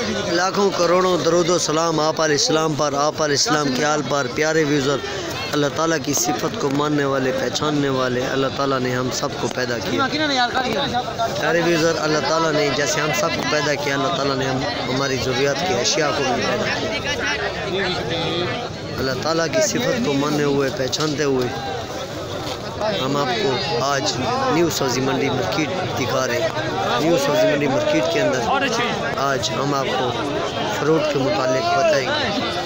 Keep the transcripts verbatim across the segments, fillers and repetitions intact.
लाखों करोड़ों दरूदो सलाम आप अल इस्लाम पर, आप अल इस्लाम के आल पर। प्यारे व्यूज़र, अल्लाह ताला की सिफत को मानने वाले, पहचानने वाले अल्लाह ताला ने हम सब को पैदा किया। प्यारे व्यूज़र, अल्लाह ताला ने जैसे हम सब को पैदा किया, अल्लाह ताला ने हम हमारी ज़रूरियात की अशिया को भी पैदा किया। अल्लाह ताला की सिफत को मानने हुए, पहचानते हुए हम आपको आज न्यू सब्ज़ी मंडी मार्केट दिखा रहे हैं। न्यू सब्ज़ी मंडी मार्केट के अंदर आज हम आपको फ्रूट के मुतालिक बताएंगे।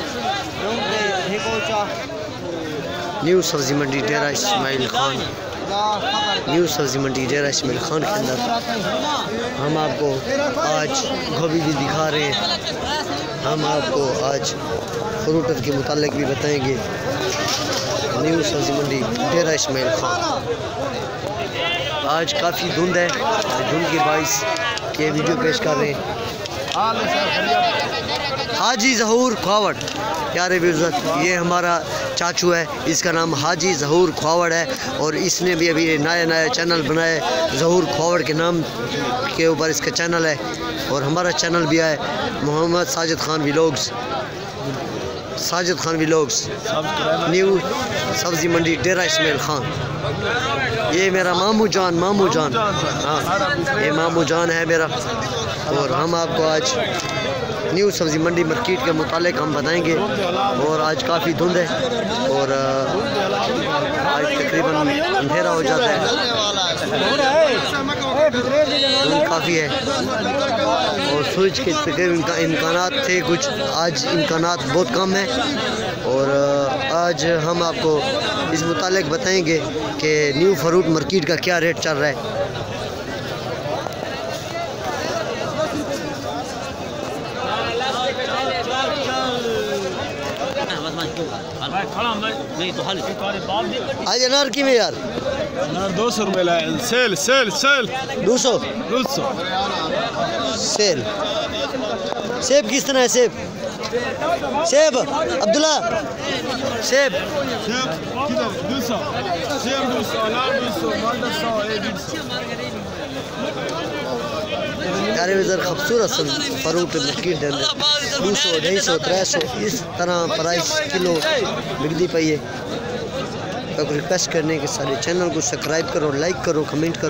न्यू सब्ज़ी मंडी डेरा इस्माइल खान, न्यू सब्ज़ी मंडी डेरा इस्माइल खान के अंदर हम आपको आज गोभी भी दिखा रहे हैं। हम आपको आज फ्रूटर के मुतालिक भी बताएंगे। न्यू सब्ज़ी मंडी डेरा इस्माइल खान। आज काफ़ी धुंध है, धुंध के बाइस ये वीडियो पेश कर रहे हैं। हाजी ज़हूर ख्वावड़, प्यारे व्यूज़र, ये हमारा चाचू है, इसका नाम हाजी ज़हूर ख्वावड़ है और इसने भी अभी नया नया चैनल बनाया ज़हूर ख्वावड़ के नाम के ऊपर इसका चैनल है। और हमारा चैनल भी है Mohammad Sajid Khan vlogs, Sajid Khan vlogs, new Sabzi Mandi Dera Ismail Khan. ये मेरा मामू जान, मामू जान, हाँ ये मामू जान है मेरा। और हम आपको आज न्यू सब्ज़ी मंडी मार्केट के मुतालिक हम बताएंगे। और आज काफ़ी धुंध है और आज तकरीबन अंधेरा हो जाता है, धुंध काफ़ी है और सूरज के तकरीबन इम्कानात थे कुछ, आज इम्कानात बहुत कम है। और आज हम आपको इस मुतालिक बताएंगे कि न्यू फ्रूट मार्केट का क्या रेट चल रहा है। आज अनार की में यार अनार दो सौ रुपये सेल सेल सेल दो सौ दो सौ सेल। सेब किस तरह है? सेब सेब अब्दुल्ला सेब दो सौ सेब दो सौ अनार दो सौ माल्टा सौ डेढ़ सौ। प्यारे व्यूज़र, खूबसूरत फ्रूट मार्केट के अंदर दो सौ ढाई सौ त्रै सौ इस तरह प्राइस किलो बिकती पई है। तो रिक्वेस्ट करने के सारे चैनल को सब्सक्राइब करो, लाइक करो, कमेंट करो।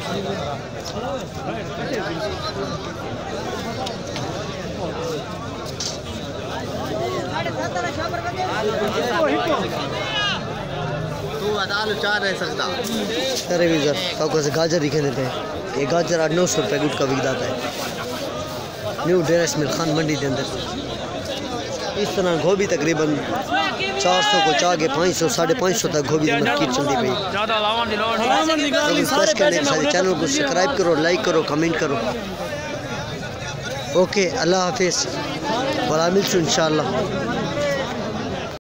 अरे व्यूज़र, तो से गाजर दिखे देते हैं। ये गाजर आठ नौ सौ रुपये गुट का बिक जाता है न्यू डेरा इस्माइल खान मंडी के अंदर। इस तरह गोभी तकरीबन चार सौ को चाह के पाँच सौ साढ़े पाँच सौ तक गोभी की मार्केट चलती पई। रिक्वेस्ट करने के सारे चैनल को सब्सक्राइब करो, लाइक करो, कमेंट करो। ओके, अल्लाह हाफिज़, वला मिलसूं इंशाअल्लाह।